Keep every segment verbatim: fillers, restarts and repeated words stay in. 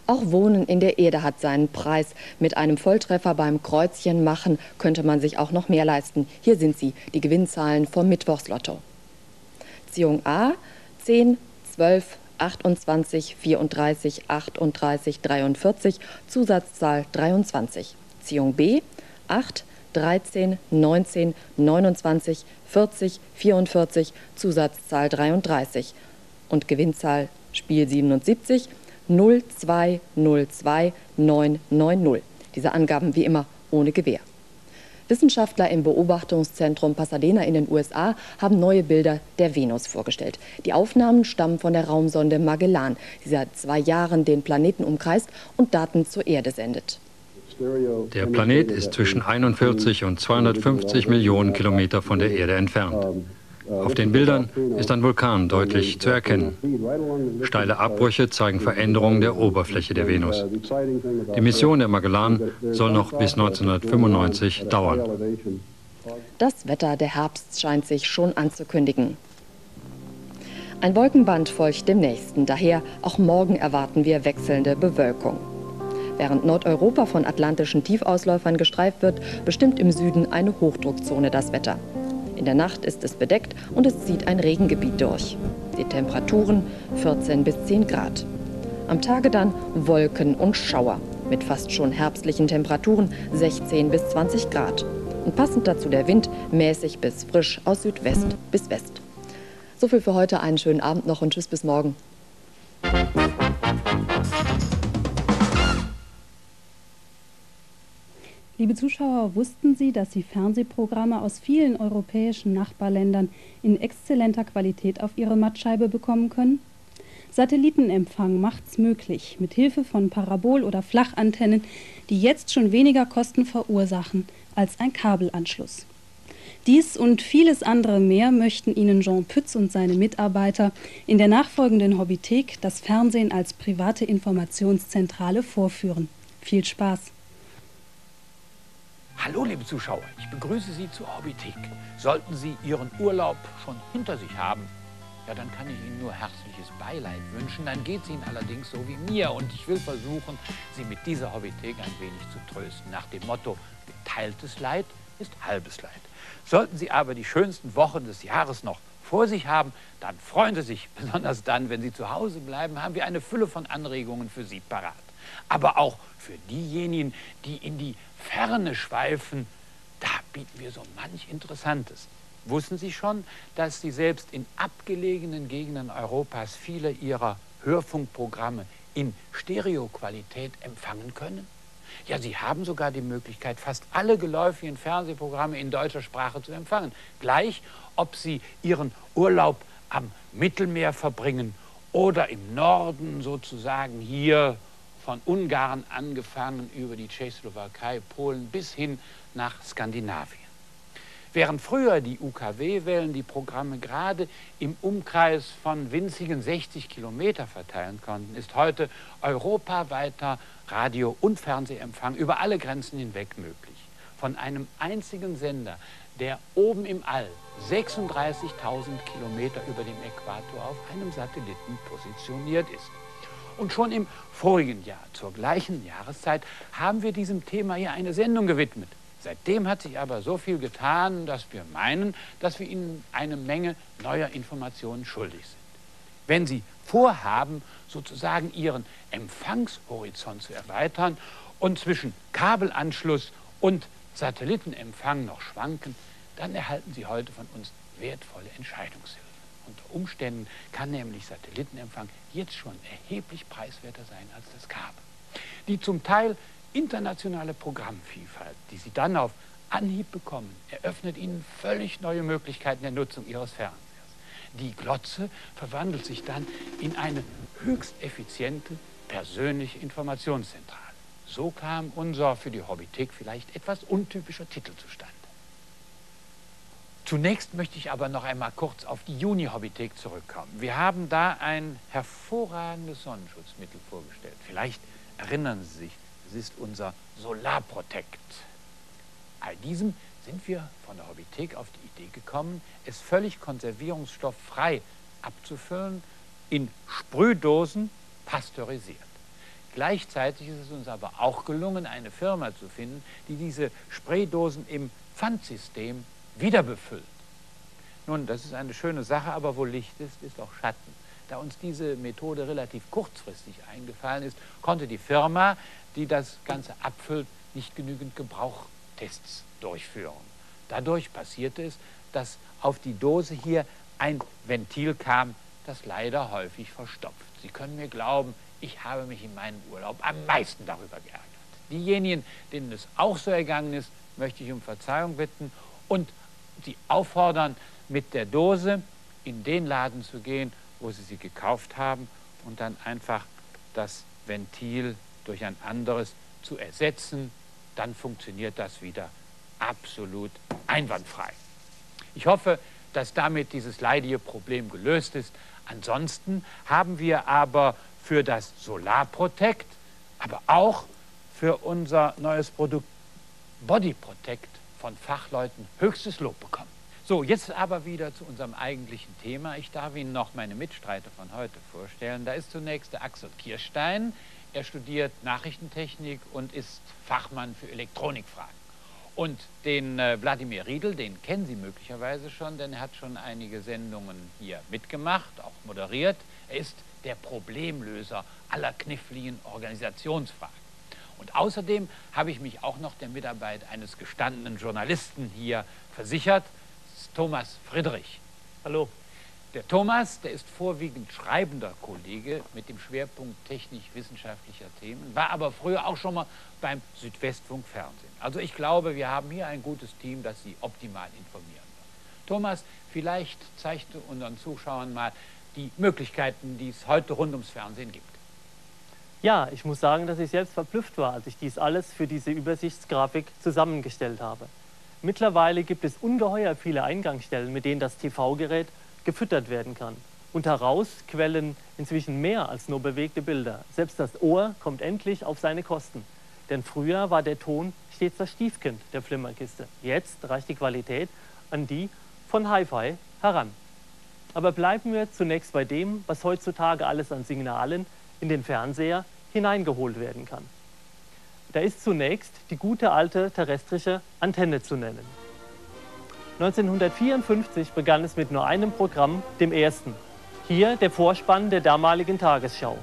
Auch Wohnen in der Erde hat seinen Preis. Mit einem Volltreffer beim Kreuzchen machen könnte man sich auch noch mehr leisten. Hier sind sie, die Gewinnzahlen vom Mittwochslotto. Ziehung A, zehn, zwölf, achtundzwanzig, vierunddreißig, achtunddreißig, dreiundvierzig, Zusatzzahl dreiundzwanzig. Ziehung B, acht, dreizehn, neunzehn, neunundzwanzig, vierzig, vierundvierzig, Zusatzzahl dreiunddreißig. Und Gewinnzahl Spiel siebenundsiebzig, null zwei null zwei neun neun null. Diese Angaben wie immer ohne Gewähr. Wissenschaftler im Beobachtungszentrum Pasadena in den U S A haben neue Bilder der Venus vorgestellt. Die Aufnahmen stammen von der Raumsonde Magellan, die seit zwei Jahren den Planeten umkreist und Daten zur Erde sendet. Der Planet ist zwischen einundvierzig und zweihundertfünfzig Millionen Kilometer von der Erde entfernt. Auf den Bildern ist ein Vulkan deutlich zu erkennen. Steile Abbrüche zeigen Veränderungen der Oberfläche der Venus. Die Mission der Magellan soll noch bis neunzehnhundertfünfundneunzig dauern. Das Wetter der Herbst scheint sich schon anzukündigen. Ein Wolkenband folgt dem nächsten, daher auch morgen erwarten wir wechselnde Bewölkung. Während Nordeuropa von atlantischen Tiefausläufern gestreift wird, bestimmt im Süden eine Hochdruckzone das Wetter. In der Nacht ist es bedeckt und es zieht ein Regengebiet durch. Die Temperaturen vierzehn bis zehn Grad. Am Tage dann Wolken und Schauer mit fast schon herbstlichen Temperaturen sechzehn bis zwanzig Grad. Und passend dazu der Wind mäßig bis frisch aus Südwest bis West. So viel für heute, einen schönen Abend noch und tschüss bis morgen. Liebe Zuschauer, wussten Sie, dass Sie Fernsehprogramme aus vielen europäischen Nachbarländern in exzellenter Qualität auf Ihre Mattscheibe bekommen können? Satellitenempfang macht's möglich, mit Hilfe von Parabol- oder Flachantennen, die jetzt schon weniger Kosten verursachen als ein Kabelanschluss. Dies und vieles andere mehr möchten Ihnen Jean Pütz und seine Mitarbeiter in der nachfolgenden Hobbythek das Fernsehen als private Informationszentrale vorführen. Viel Spaß! Hallo liebe Zuschauer, ich begrüße Sie zur Hobbythek. Sollten Sie Ihren Urlaub schon hinter sich haben, ja, dann kann ich Ihnen nur herzliches Beileid wünschen. Dann geht es Ihnen allerdings so wie mir und ich will versuchen, Sie mit dieser Hobbythek ein wenig zu trösten. Nach dem Motto, geteiltes Leid ist halbes Leid. Sollten Sie aber die schönsten Wochen des Jahres noch vor sich haben, dann freuen Sie sich. Besonders dann, wenn Sie zu Hause bleiben, haben wir eine Fülle von Anregungen für Sie parat. Aber auch für diejenigen, die in die Ferne schweifen, da bieten wir so manch Interessantes. Wussten Sie schon, dass Sie selbst in abgelegenen Gegenden Europas viele Ihrer Hörfunkprogramme in Stereoqualität empfangen können? Ja, Sie haben sogar die Möglichkeit, fast alle geläufigen Fernsehprogramme in deutscher Sprache zu empfangen. Gleich, ob Sie Ihren Urlaub am Mittelmeer verbringen oder im Norden sozusagen hier von Ungarn angefangen über die Tschechoslowakei, Polen bis hin nach Skandinavien. Während früher die U K W-Wellen die Programme gerade im Umkreis von winzigen sechzig Kilometer verteilen konnten, ist heute europaweiter Radio- und Fernsehempfang über alle Grenzen hinweg möglich. Von einem einzigen Sender, der oben im All sechsunddreißigtausend Kilometer über dem Äquator auf einem Satelliten positioniert ist. Und schon im vorigen Jahr, zur gleichen Jahreszeit, haben wir diesem Thema hier eine Sendung gewidmet. Seitdem hat sich aber so viel getan, dass wir meinen, dass wir Ihnen eine Menge neuer Informationen schuldig sind. Wenn Sie vorhaben, sozusagen Ihren Empfangshorizont zu erweitern und zwischen Kabelanschluss und Satellitenempfang noch schwanken, dann erhalten Sie heute von uns wertvolle Entscheidungshilfe. Unter Umständen kann nämlich Satellitenempfang jetzt schon erheblich preiswerter sein als das Kabel. Die zum Teil internationale Programmvielfalt, die Sie dann auf Anhieb bekommen, eröffnet Ihnen völlig neue Möglichkeiten der Nutzung Ihres Fernsehers. Die Glotze verwandelt sich dann in eine höchst effiziente persönliche Informationszentrale. So kam unser für die Hobbythek vielleicht etwas untypischer Titel zustande. Zunächst möchte ich aber noch einmal kurz auf die Juni-Hobbythek zurückkommen. Wir haben da ein hervorragendes Sonnenschutzmittel vorgestellt. Vielleicht erinnern Sie sich, es ist unser Solarprotect. All diesem sind wir von der Hobbythek auf die Idee gekommen, es völlig konservierungsstofffrei abzufüllen, in Sprühdosen pasteurisiert. Gleichzeitig ist es uns aber auch gelungen, eine Firma zu finden, die diese Spraydosen im Pfandsystem wieder befüllt. Nun, das ist eine schöne Sache, aber wo Licht ist, ist auch Schatten. Da uns diese Methode relativ kurzfristig eingefallen ist, konnte die Firma, die das Ganze abfüllt, nicht genügend Gebrauchtests durchführen. Dadurch passierte es, dass auf die Dose hier ein Ventil kam, das leider häufig verstopft. Sie können mir glauben, ich habe mich in meinem Urlaub am meisten darüber geärgert. Diejenigen, denen es auch so ergangen ist, möchte ich um Verzeihung bitten und sie auffordern, mit der Dose in den Laden zu gehen, wo sie sie gekauft haben und dann einfach das Ventil durch ein anderes zu ersetzen. Dann funktioniert das wieder absolut einwandfrei. Ich hoffe, dass damit dieses leidige Problem gelöst ist. Ansonsten haben wir aber für das Solar Protect, aber auch für unser neues Produkt Body Protect von Fachleuten höchstes Lob bekommen. So, jetzt aber wieder zu unserem eigentlichen Thema. Ich darf Ihnen noch meine Mitstreiter von heute vorstellen. Da ist zunächst der Axel Kirstein. Er studiert Nachrichtentechnik und ist Fachmann für Elektronikfragen. Und den äh, Wladimir Riedl, den kennen Sie möglicherweise schon, denn er hat schon einige Sendungen hier mitgemacht, auch moderiert. Er ist der Problemlöser aller kniffligen Organisationsfragen. Und außerdem habe ich mich auch noch der Mitarbeit eines gestandenen Journalisten hier versichert, das ist Thomas Friedrich. Hallo. Der Thomas, der ist vorwiegend schreibender Kollege mit dem Schwerpunkt technisch-wissenschaftlicher Themen, war aber früher auch schon mal beim Südwestfunk Fernsehen. Also ich glaube, wir haben hier ein gutes Team, das Sie optimal informieren wird. Thomas, vielleicht zeigst du unseren Zuschauern mal die Möglichkeiten, die es heute rund ums Fernsehen gibt. Ja, ich muss sagen, dass ich selbst verblüfft war, als ich dies alles für diese Übersichtsgrafik zusammengestellt habe. Mittlerweile gibt es ungeheuer viele Eingangsstellen, mit denen das T V-Gerät gefüttert werden kann. Und heraus quellen inzwischen mehr als nur bewegte Bilder. Selbst das Ohr kommt endlich auf seine Kosten. Denn früher war der Ton stets das Stiefkind der Flimmerkiste. Jetzt reicht die Qualität an die von Hi-Fi heran. Aber bleiben wir zunächst bei dem, was heutzutage alles an Signalen in den Fernseher hineingeholt werden kann. Da ist zunächst die gute alte terrestrische Antenne zu nennen. neunzehnhundertvierundfünfzig begann es mit nur einem Programm, dem ersten. Hier der Vorspann der damaligen Tagesschau.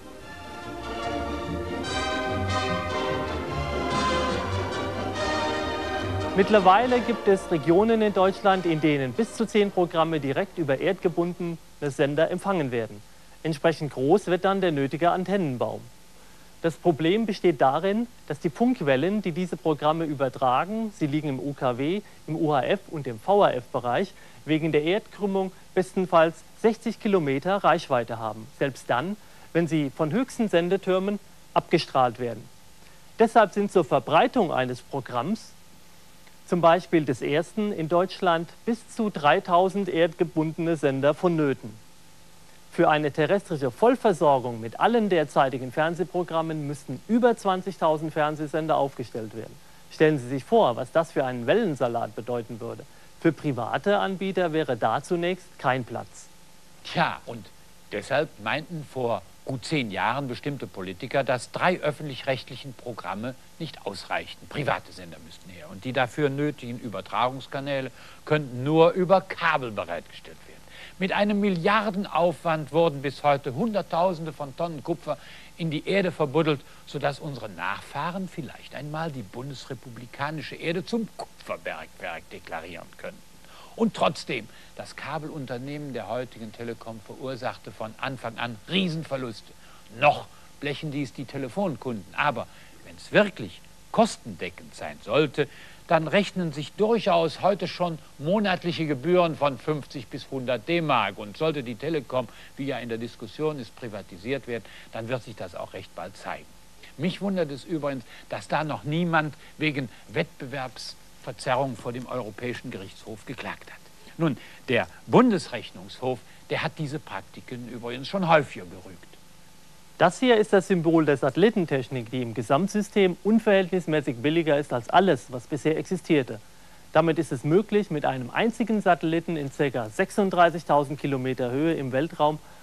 Mittlerweile gibt es Regionen in Deutschland, in denen bis zu zehn Programme direkt über erdgebundene Sender empfangen werden. Entsprechend groß wird dann der nötige Antennenbaum. Das Problem besteht darin, dass die Funkwellen, die diese Programme übertragen, sie liegen im U K W, im U H F und im V H F-Bereich, wegen der Erdkrümmung bestenfalls sechzig Kilometer Reichweite haben. Selbst dann, wenn sie von höchsten Sendetürmen abgestrahlt werden. Deshalb sind zur Verbreitung eines Programms, zum Beispiel des ersten, in Deutschland bis zu dreitausend erdgebundene Sender vonnöten. Für eine terrestrische Vollversorgung mit allen derzeitigen Fernsehprogrammen müssten über zwanzigtausend Fernsehsender aufgestellt werden. Stellen Sie sich vor, was das für einen Wellensalat bedeuten würde. Für private Anbieter wäre da zunächst kein Platz. Tja, und deshalb meinten vor gut zehn Jahren bestimmte Politiker, dass drei öffentlich-rechtlichen Programme nicht ausreichten. Private Sender müssten her. Und die dafür nötigen Übertragungskanäle könnten nur über Kabel bereitgestellt werden. Mit einem Milliardenaufwand wurden bis heute Hunderttausende von Tonnen Kupfer in die Erde verbuddelt, sodass unsere Nachfahren vielleicht einmal die bundesrepublikanische Erde zum Kupferbergwerk deklarieren könnten. Und trotzdem, das Kabelunternehmen der heutigen Telekom verursachte von Anfang an Riesenverluste. Noch blechen dies die Telefonkunden. Aber wenn es wirklich kostendeckend sein sollte, dann rechnen sich durchaus heute schon monatliche Gebühren von fünfzig bis hundert D-Mark. Und sollte die Telekom, wie ja in der Diskussion ist, privatisiert werden, dann wird sich das auch recht bald zeigen. Mich wundert es übrigens, dass da noch niemand wegen Wettbewerbsverzerrung vor dem Europäischen Gerichtshof geklagt hat. Nun, der Bundesrechnungshof, der hat diese Praktiken übrigens schon häufiger gerügt. Das hier ist das Symbol der Satellitentechnik, die im Gesamtsystem unverhältnismäßig billiger ist als alles, was bisher existierte. Damit ist es möglich, mit einem einzigen Satelliten in ca. sechsunddreißigtausend Kilometer Höhe im Weltraum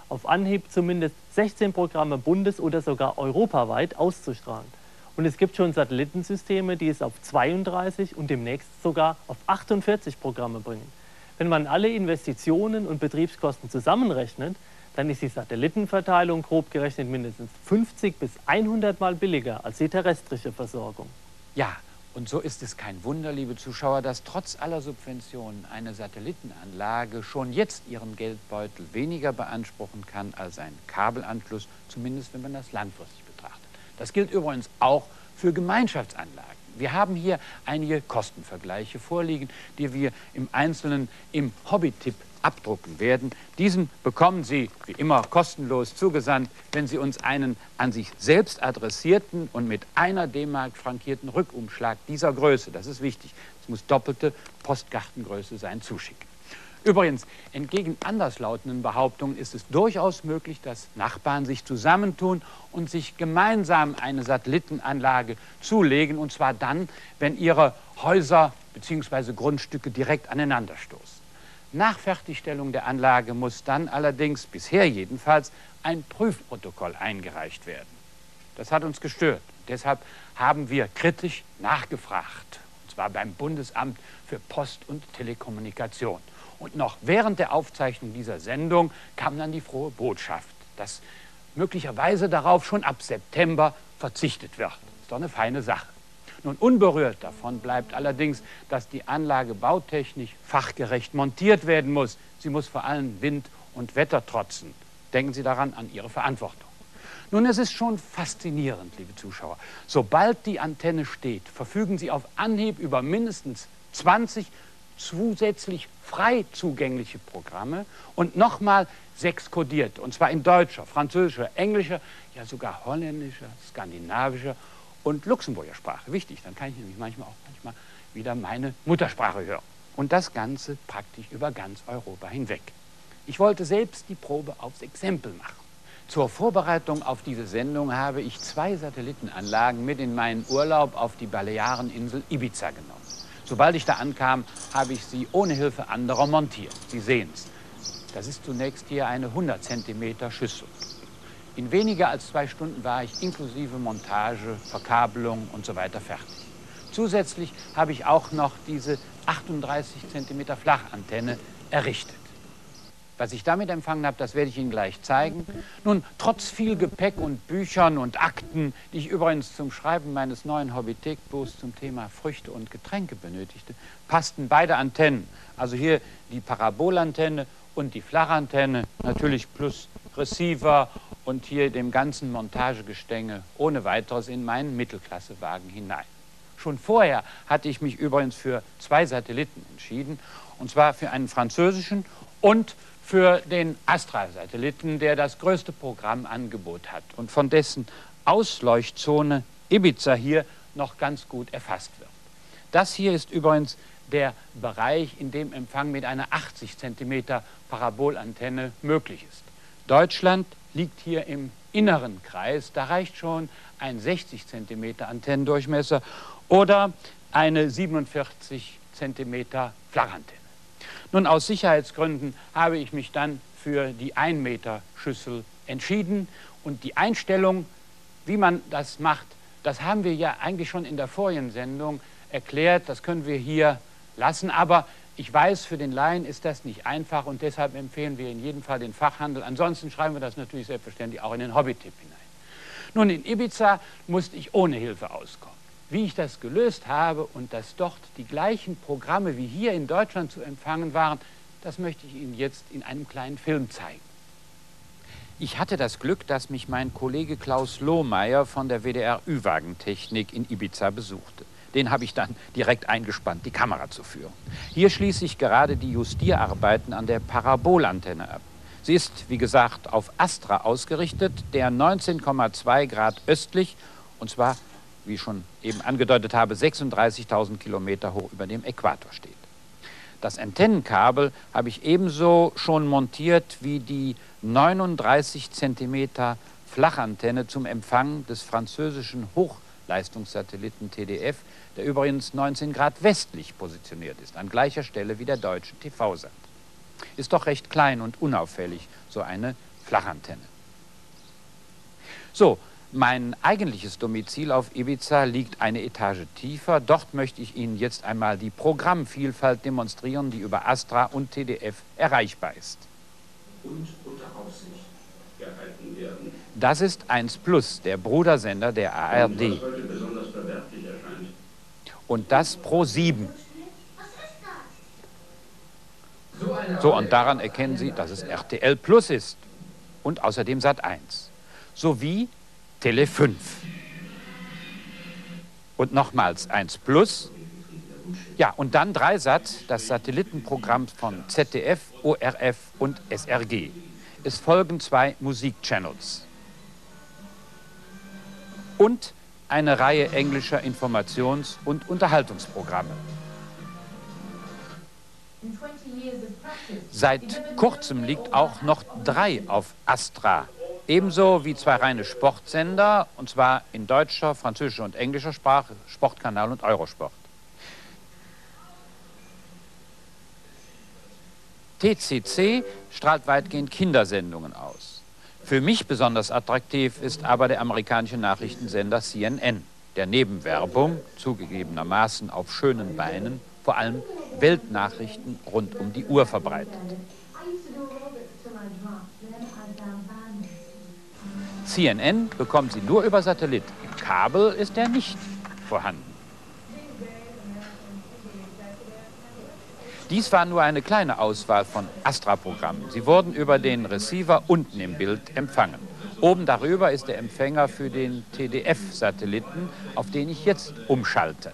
auf Anhieb zumindest sechzehn Programme bundes- oder sogar europaweit auszustrahlen. Und es gibt schon Satellitensysteme, die es auf zweiunddreißig und demnächst sogar auf achtundvierzig Programme bringen. Wenn man alle Investitionen und Betriebskosten zusammenrechnet, dann ist die Satellitenverteilung grob gerechnet mindestens fünfzig bis hundert Mal billiger als die terrestrische Versorgung. Ja, und so ist es kein Wunder, liebe Zuschauer, dass trotz aller Subventionen eine Satellitenanlage schon jetzt ihren Geldbeutel weniger beanspruchen kann als ein Kabelanschluss, zumindest wenn man das langfristig betrachtet. Das gilt übrigens auch für Gemeinschaftsanlagen. Wir haben hier einige Kostenvergleiche vorliegen, die wir im Einzelnen im Hobby-Tipp abdrucken werden. Diesen bekommen Sie wie immer kostenlos zugesandt, wenn Sie uns einen an sich selbst adressierten und mit einer D-Mark frankierten Rückumschlag dieser Größe, das ist wichtig, es muss doppelte Postkartengröße sein, zuschicken. Übrigens, entgegen anderslautenden Behauptungen ist es durchaus möglich, dass Nachbarn sich zusammentun und sich gemeinsam eine Satellitenanlage zulegen, und zwar dann, wenn ihre Häuser bzw. Grundstücke direkt aneinanderstoßen. Nach Fertigstellung der Anlage muss dann allerdings, bisher jedenfalls, ein Prüfprotokoll eingereicht werden. Das hat uns gestört. Deshalb haben wir kritisch nachgefragt, und zwar beim Bundesamt für Post und Telekommunikation. Und noch während der Aufzeichnung dieser Sendung kam dann die frohe Botschaft, dass möglicherweise darauf schon ab September verzichtet wird. Das ist doch eine feine Sache. Nun, unberührt davon bleibt allerdings, dass die Anlage bautechnisch fachgerecht montiert werden muss. Sie muss vor allem Wind und Wetter trotzen. Denken Sie daran an Ihre Verantwortung. Nun, es ist schon faszinierend, liebe Zuschauer. Sobald die Antenne steht, verfügen Sie auf Anhieb über mindestens zwanzig zusätzlich frei zugängliche Programme und nochmal sechs kodiert, und zwar in deutscher, französischer, englischer, ja sogar holländischer, skandinavischer und Luxemburger Sprache. Wichtig, dann kann ich nämlich manchmal auch manchmal wieder meine Muttersprache hören. Und das Ganze praktisch über ganz Europa hinweg. Ich wollte selbst die Probe aufs Exempel machen. Zur Vorbereitung auf diese Sendung habe ich zwei Satellitenanlagen mit in meinen Urlaub auf die Baleareninsel Ibiza genommen. Sobald ich da ankam, habe ich sie ohne Hilfe anderer montiert. Sie sehen es. Das ist zunächst hier eine hundert Zentimeter Schüssel. In weniger als zwei Stunden war ich inklusive Montage, Verkabelung und so weiter fertig. Zusätzlich habe ich auch noch diese achtunddreißig Zentimeter Flachantenne errichtet. Was ich damit empfangen habe, das werde ich Ihnen gleich zeigen. Nun, trotz viel Gepäck und Büchern und Akten, die ich übrigens zum Schreiben meines neuen Hobbythek-Buchs zum Thema Früchte und Getränke benötigte, passten beide Antennen, also hier die Parabolantenne und die Flachantenne, natürlich plus Receiver und hier dem ganzen Montagegestänge ohne weiteres in meinen Mittelklassewagen hinein. Schon vorher hatte ich mich übrigens für zwei Satelliten entschieden, und zwar für einen französischen und für den Astra-Satelliten, der das größte Programmangebot hat und von dessen Ausleuchtzone Ibiza hier noch ganz gut erfasst wird. Das hier ist übrigens der Bereich, in dem Empfang mit einer achtzig Zentimeter Parabolantenne möglich ist. Deutschland liegt hier im inneren Kreis, da reicht schon ein sechzig Zentimeter Antennendurchmesser oder eine siebenundvierzig Zentimeter Flachantenne. Nun, aus Sicherheitsgründen habe ich mich dann für die ein Meter Schüssel entschieden. Und die Einstellung, wie man das macht, das haben wir ja eigentlich schon in der vorigen Sendung erklärt. Das können wir hier lassen. Aber ich weiß, für den Laien ist das nicht einfach. Und deshalb empfehlen wir in jedem Fall den Fachhandel. Ansonsten schreiben wir das natürlich selbstverständlich auch in den Hobby-Tipp hinein. Nun, in Ibiza musste ich ohne Hilfe auskommen. Wie ich das gelöst habe und dass dort die gleichen Programme wie hier in Deutschland zu empfangen waren, das möchte ich Ihnen jetzt in einem kleinen Film zeigen. Ich hatte das Glück, dass mich mein Kollege Klaus Lohmeier von der W D R Ü-Wagentechnik in Ibiza besuchte. Den habe ich dann direkt eingespannt, die Kamera zu führen. Hier schließe ich gerade die Justierarbeiten an der Parabolantenne ab. Sie ist, wie gesagt, auf Astra ausgerichtet, der neunzehn Komma zwei Grad östlich, und zwar, wie ich schon eben angedeutet habe, sechsunddreißigtausend Kilometer hoch über dem Äquator steht. Das Antennenkabel habe ich ebenso schon montiert wie die neununddreißig Zentimeter Flachantenne zum Empfang des französischen Hochleistungssatelliten T D F, der übrigens neunzehn Grad westlich positioniert ist, an gleicher Stelle wie der deutsche T V-Sat. Ist doch recht klein und unauffällig, so eine Flachantenne. So, mein eigentliches Domizil auf Ibiza liegt eine Etage tiefer. Dort möchte ich Ihnen jetzt einmal die Programmvielfalt demonstrieren, die über Astra und T D F erreichbar ist. Und unter Aufsicht gehalten werden. Das ist eins Plus, der Brudersender der A R D. Was heute besonders verwerflich erscheint. Und das Pro sieben. So, und daran erkennen Sie, dass es R T L Plus ist und außerdem Sat eins sowie Tele fünf. Und nochmals eins Plus. Ja, und dann Dreisat, das Satellitenprogramm von Z D F, O R F und S R G. Es folgen zwei Musikchannels. Und eine Reihe englischer Informations- und Unterhaltungsprogramme. Seit kurzem liegt auch noch drei auf Astra. Ebenso wie zwei reine Sportsender, und zwar in deutscher, französischer und englischer Sprache, Sportkanal und Eurosport. T C C strahlt weitgehend Kindersendungen aus. Für mich besonders attraktiv ist aber der amerikanische Nachrichtensender C N N, der neben Werbung, zugegebenermaßen auf schönen Beinen, vor allem Weltnachrichten rund um die Uhr verbreitet. C N N bekommen Sie nur über Satellit. Im Kabel ist er nicht vorhanden. Dies war nur eine kleine Auswahl von Astra-Programmen. Sie wurden über den Receiver unten im Bild empfangen. Oben darüber ist der Empfänger für den T D F-Satelliten, auf den ich jetzt umschalte.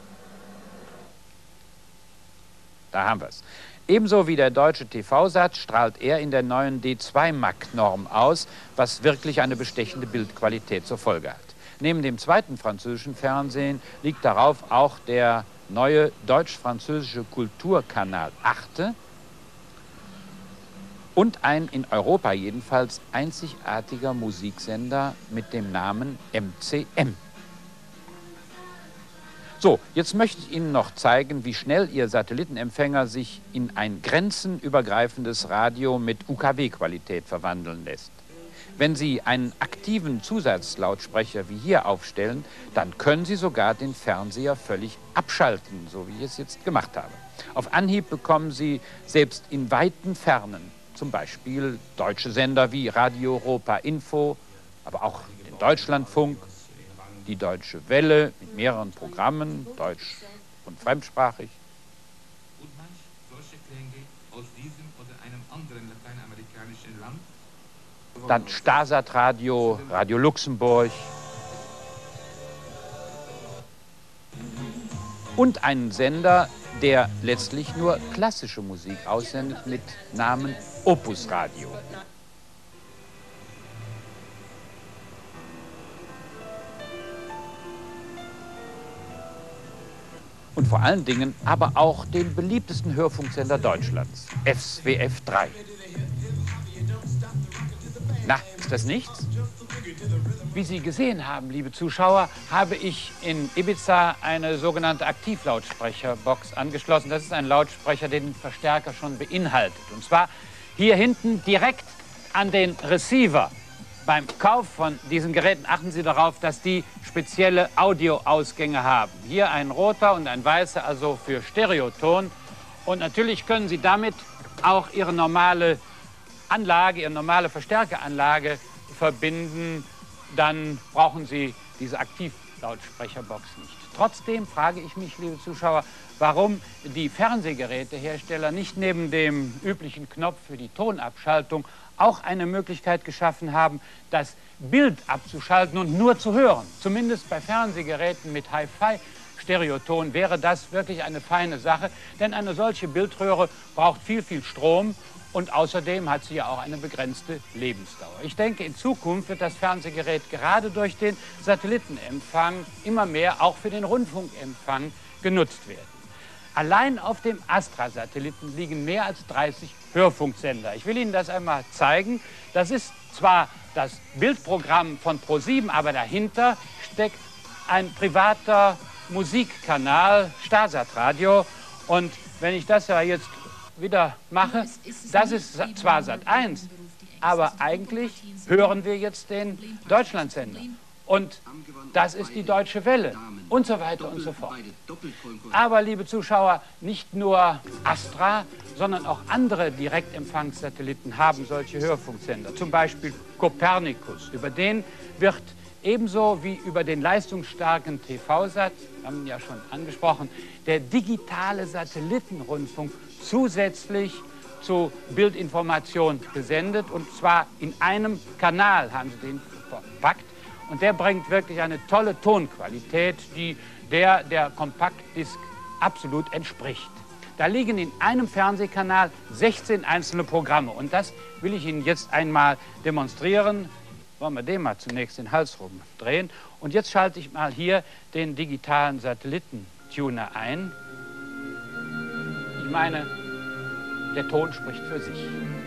Da haben wir es. Ebenso wie der deutsche T V-Sat strahlt er in der neuen D zwei M A C-Norm aus, was wirklich eine bestechende Bildqualität zur Folge hat. Neben dem zweiten französischen Fernsehen liegt darauf auch der neue deutsch-französische Kulturkanal Arte und ein in Europa jedenfalls einzigartiger Musiksender mit dem Namen M C M. So, jetzt möchte ich Ihnen noch zeigen, wie schnell Ihr Satellitenempfänger sich in ein grenzenübergreifendes Radio mit U K W-Qualität verwandeln lässt. Wenn Sie einen aktiven Zusatzlautsprecher wie hier aufstellen, dann können Sie sogar den Fernseher völlig abschalten, so wie ich es jetzt gemacht habe. Auf Anhieb bekommen Sie selbst in weiten Fernen, zum Beispiel deutsche Sender wie Radio Europa Info, aber auch den Deutschlandfunk, die Deutsche Welle mit mehreren Programmen, deutsch und fremdsprachig. Und manch solche Klänge aus diesem oder einem anderen lateinamerikanischen Land. Dann Stasat Radio, Radio Luxemburg. Und einen Sender, der letztlich nur klassische Musik aussendet mit Namen Opus Radio. Und vor allen Dingen aber auch den beliebtesten Hörfunksender Deutschlands, S W F drei. Na, ist das nichts? Wie Sie gesehen haben, liebe Zuschauer, habe ich in Ibiza eine sogenannte Aktivlautsprecherbox angeschlossen. Das ist ein Lautsprecher, der den Verstärker schon beinhaltet. Und zwar hier hinten direkt an den Receiver. Beim Kauf von diesen Geräten achten Sie darauf, dass die spezielle Audioausgänge haben. Hier ein roter und ein weißer, also für Stereoton. Und natürlich können Sie damit auch Ihre normale Anlage, Ihre normale Verstärkeranlage verbinden. Dann brauchen Sie diese Aktivlautsprecherbox nicht. Trotzdem frage ich mich, liebe Zuschauer, warum die Fernsehgerätehersteller nicht neben dem üblichen Knopf für die Tonabschaltung auch eine Möglichkeit geschaffen haben, das Bild abzuschalten und nur zu hören. Zumindest bei Fernsehgeräten mit Hi-Fi-Stereoton wäre das wirklich eine feine Sache, denn eine solche Bildröhre braucht viel, viel Strom und außerdem hat sie ja auch eine begrenzte Lebensdauer. Ich denke, in Zukunft wird das Fernsehgerät gerade durch den Satellitenempfang immer mehr auch für den Rundfunkempfang genutzt werden. Allein auf dem Astra-Satelliten liegen mehr als dreißig Hörfunksender. Ich will Ihnen das einmal zeigen. Das ist zwar das Bildprogramm von Pro sieben, aber dahinter steckt ein privater Musikkanal, Stasat Radio. Und wenn ich das ja jetzt wieder mache, das ist zwar Sat eins, aber eigentlich hören wir jetzt den Deutschlandsender. Und das ist die Deutsche Welle und so weiter und so fort. Aber, liebe Zuschauer, nicht nur Astra, sondern auch andere Direktempfangssatelliten haben solche Hörfunksender. Zum Beispiel Copernicus. Über den wird ebenso wie über den leistungsstarken T V-Sat, haben wir ja schon angesprochen, der digitale Satellitenrundfunk zusätzlich zu Bildinformation gesendet. Und zwar in einem Kanal haben sie den verpackt. Und der bringt wirklich eine tolle Tonqualität, die der der Kompaktdisk absolut entspricht. Da liegen in einem Fernsehkanal sechzehn einzelne Programme. Und das will ich Ihnen jetzt einmal demonstrieren. Wollen wir den mal zunächst den Hals rumdrehen. Und jetzt schalte ich mal hier den digitalen Satellitentuner ein. Ich meine, der Ton spricht für sich.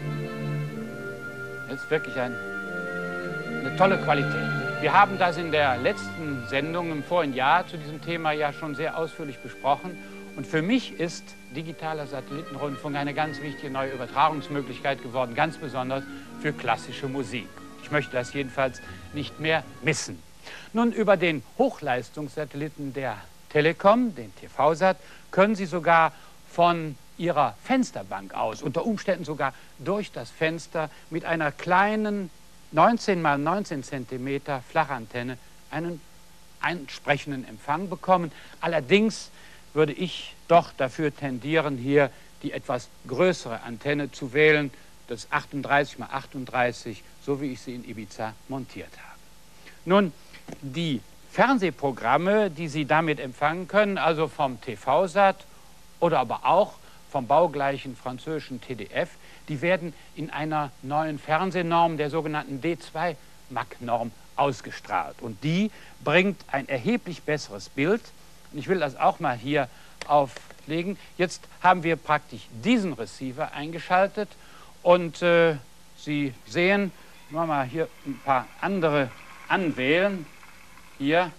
Das ist wirklich ein, eine tolle Qualität. Wir haben das in der letzten Sendung im vorigen Jahr zu diesem Thema ja schon sehr ausführlich besprochen. Und für mich ist digitaler Satellitenrundfunk eine ganz wichtige neue Übertragungsmöglichkeit geworden, ganz besonders für klassische Musik. Ich möchte das jedenfalls nicht mehr missen. Nun, über den Hochleistungssatelliten der Telekom, den T V-Sat, können Sie sogar von Ihrer Fensterbank aus, unter Umständen sogar durch das Fenster, mit einer kleinen neunzehn mal neunzehn Zentimeter Flachantenne einen entsprechenden Empfang bekommen. Allerdings würde ich doch dafür tendieren, hier die etwas größere Antenne zu wählen, das achtunddreißig mal achtunddreißig, so wie ich sie in Ibiza montiert habe. Nun, die Fernsehprogramme, die Sie damit empfangen können, also vom T V-Sat oder aber auch vom baugleichen französischen T D F, die werden in einer neuen Fernsehnorm, der sogenannten D zwei M A C-Norm, ausgestrahlt. Und die bringt ein erheblich besseres Bild. Und ich will das auch mal hier auflegen. Jetzt haben wir praktisch diesen Receiver eingeschaltet. Und äh, Sie sehen, wollen wir mal hier ein paar andere anwählen. Hier,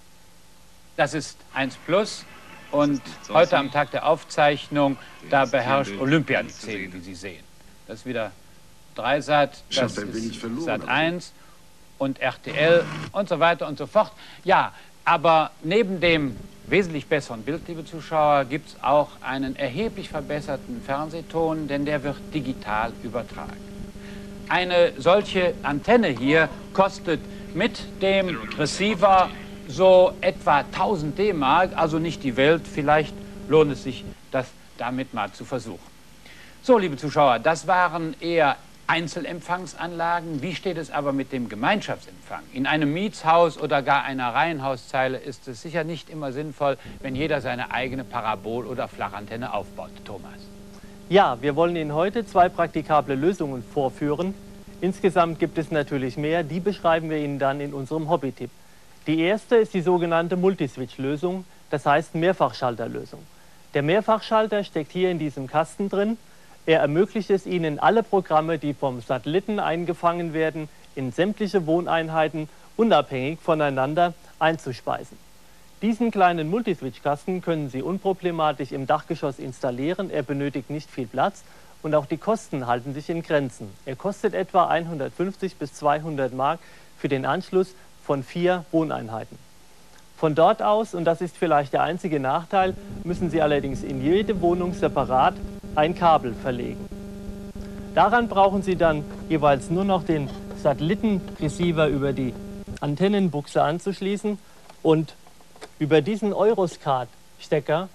das ist eins Plus. Und heute am Tag der Aufzeichnung, da beherrscht Olympia die Szene, wie Sie sehen. Das ist wieder Dreisat, das ist Sat eins und R T L und so weiter und so fort. Ja, aber neben dem wesentlich besseren Bild, liebe Zuschauer, gibt es auch einen erheblich verbesserten Fernsehton, denn der wird digital übertragen. Eine solche Antenne hier kostet mit dem Receiver so etwa tausend D-Mark, also nicht die Welt. Vielleicht lohnt es sich, das damit mal zu versuchen. So, liebe Zuschauer, das waren eher Einzelempfangsanlagen. Wie steht es aber mit dem Gemeinschaftsempfang? In einem Mietshaus oder gar einer Reihenhauszeile ist es sicher nicht immer sinnvoll, wenn jeder seine eigene Parabol- oder Flachantenne aufbaut. Thomas. Ja, wir wollen Ihnen heute zwei praktikable Lösungen vorführen. Insgesamt gibt es natürlich mehr, die beschreiben wir Ihnen dann in unserem Hobby-Tipp. Die erste ist die sogenannte Multiswitch-Lösung, das heißt Mehrfachschalterlösung. Der Mehrfachschalter steckt hier in diesem Kasten drin. Er ermöglicht es Ihnen, alle Programme, die vom Satelliten eingefangen werden, in sämtliche Wohneinheiten unabhängig voneinander einzuspeisen. Diesen kleinen Multiswitch-Kasten können Sie unproblematisch im Dachgeschoss installieren. Er benötigt nicht viel Platz und auch die Kosten halten sich in Grenzen. Er kostet etwa hundertfünfzig bis zweihundert Mark für den Anschluss von vier Wohneinheiten. Von dort aus, und das ist vielleicht der einzige Nachteil, müssen Sie allerdings in jede Wohnung separat ein Kabel verlegen. Daran brauchen Sie dann jeweils nur noch den Satellitenreceiver über die Antennenbuchse anzuschließen und über diesen Euroscard-Stecker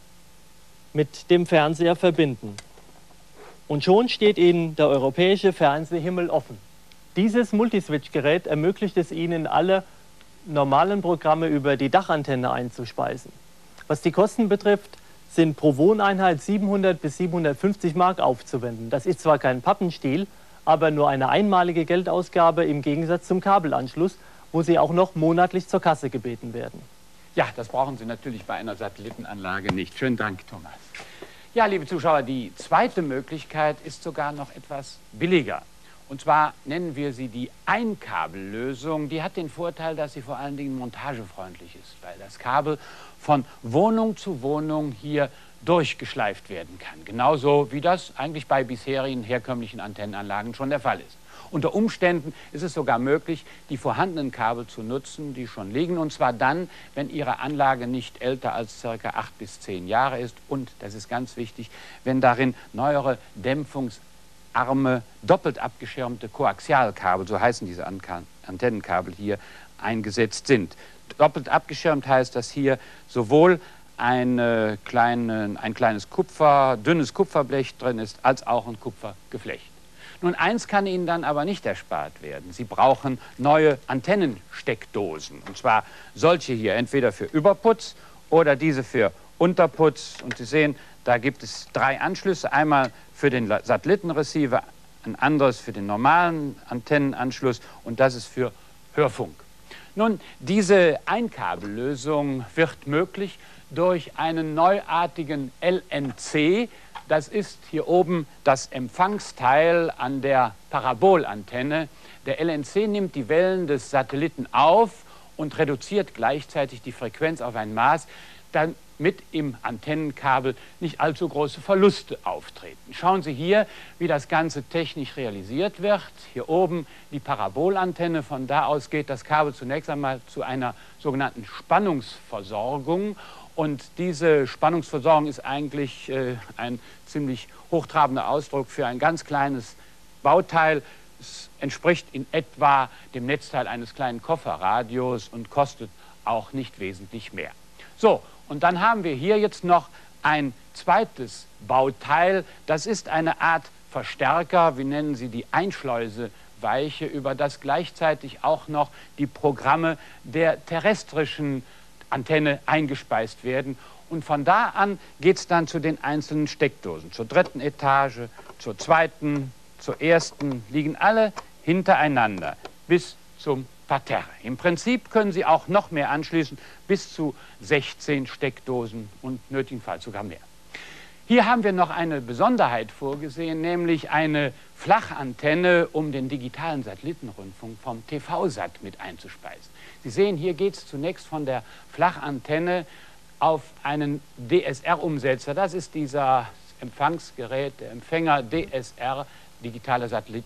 mit dem Fernseher verbinden. Und schon steht Ihnen der europäische Fernsehhimmel offen. Dieses Multiswitch-Gerät ermöglicht es Ihnen, alle normalen Programme über die Dachantenne einzuspeisen. Was die Kosten betrifft, sind pro Wohneinheit siebenhundert bis siebenhundertfünfzig Mark aufzuwenden. Das ist zwar kein Pappenstiel, aber nur eine einmalige Geldausgabe im Gegensatz zum Kabelanschluss, wo Sie auch noch monatlich zur Kasse gebeten werden. Ja, das brauchen Sie natürlich bei einer Satellitenanlage nicht. Schönen Dank, Thomas. Ja, liebe Zuschauer, die zweite Möglichkeit ist sogar noch etwas billiger. Und zwar nennen wir sie die Einkabellösung. Die hat den Vorteil, dass sie vor allen Dingen montagefreundlich ist, weil das Kabel von Wohnung zu Wohnung hier durchgeschleift werden kann. Genauso wie das eigentlich bei bisherigen herkömmlichen Antennenanlagen schon der Fall ist. Unter Umständen ist es sogar möglich, die vorhandenen Kabel zu nutzen, die schon liegen, und zwar dann, wenn Ihre Anlage nicht älter als circa acht bis zehn Jahre ist und, das ist ganz wichtig, wenn darin neuere dämpfungsarme, doppelt abgeschirmte Koaxialkabel, so heißen diese Antennenkabel hier, eingesetzt sind. Doppelt abgeschirmt heißt, dass hier sowohl eine kleine, ein kleines Kupfer, dünnes Kupferblech drin ist, als auch ein Kupfergeflecht. Nun, eins kann Ihnen dann aber nicht erspart werden. Sie brauchen neue Antennensteckdosen. Und zwar solche hier, entweder für Überputz oder diese für Unterputz. Und Sie sehen, da gibt es drei Anschlüsse. Einmal für den Satellitenreceiver, ein anderes für den normalen Antennenanschluss und das ist für Hörfunk. Nun, diese Einkabellösung wird möglich durch einen neuartigen L N C. Das ist hier oben das Empfangsteil an der Parabolantenne. Der L N C nimmt die Wellen des Satelliten auf und reduziert gleichzeitig die Frequenz auf ein Maß, damit im Antennenkabel nicht allzu große Verluste auftreten. Schauen Sie hier, wie das Ganze technisch realisiert wird. Hier oben die Parabolantenne. Von da aus geht das Kabel zunächst einmal zu einer sogenannten Spannungsversorgung. Und diese Spannungsversorgung ist eigentlich äh, ein ziemlich hochtrabender Ausdruck für ein ganz kleines Bauteil. Es entspricht in etwa dem Netzteil eines kleinen Kofferradios und kostet auch nicht wesentlich mehr. So, und dann haben wir hier jetzt noch ein zweites Bauteil. Das ist eine Art Verstärker, wir nennen sie die Einschleuseweiche, über das gleichzeitig auch noch die Programme der terrestrischen Antenne eingespeist werden. Und von da an geht es dann zu den einzelnen Steckdosen. Zur dritten Etage, zur zweiten, zur ersten, liegen alle hintereinander bis zum Parterre. Im Prinzip können Sie auch noch mehr anschließen, bis zu sechzehn Steckdosen und nötigenfalls sogar mehr. Hier haben wir noch eine Besonderheit vorgesehen, nämlich eine Flachantenne, um den digitalen Satellitenrundfunk vom T V-Sat mit einzuspeisen. Sie sehen, hier geht es zunächst von der Flachantenne auf einen D S R-Umsetzer. Das ist dieser Empfangsgerät, der Empfänger D S R, digitaler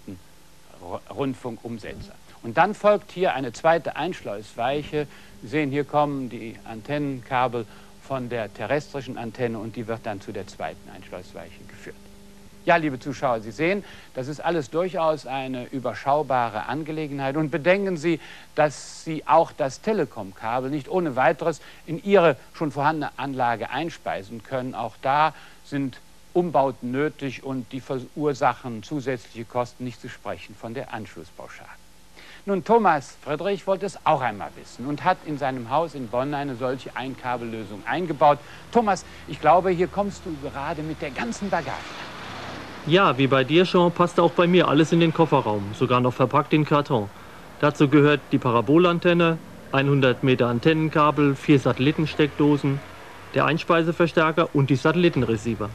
Satellitenrundfunkumsetzer. Und dann folgt hier eine zweite Einschleusweiche. Sie sehen, hier kommen die Antennenkabel von der terrestrischen Antenne und die wird dann zu der zweiten Einschleusweiche geführt. Ja, liebe Zuschauer, Sie sehen, das ist alles durchaus eine überschaubare Angelegenheit. Und bedenken Sie, dass Sie auch das Telekom-Kabel nicht ohne weiteres in Ihre schon vorhandene Anlage einspeisen können. Auch da sind Umbauten nötig und die verursachen zusätzliche Kosten, nicht zu sprechen von der Anschlusspauschale. Nun, Thomas Friedrich wollte es auch einmal wissen und hat in seinem Haus in Bonn eine solche Einkabellösung eingebaut. Thomas, ich glaube, hier kommst du gerade mit der ganzen Bagage. Ja, wie bei dir, Jean, passt auch bei mir alles in den Kofferraum, sogar noch verpackt in Karton. Dazu gehört die Parabolantenne, hundert Meter Antennenkabel, vier Satellitensteckdosen, der Einspeiseverstärker und die Satellitenreceiver.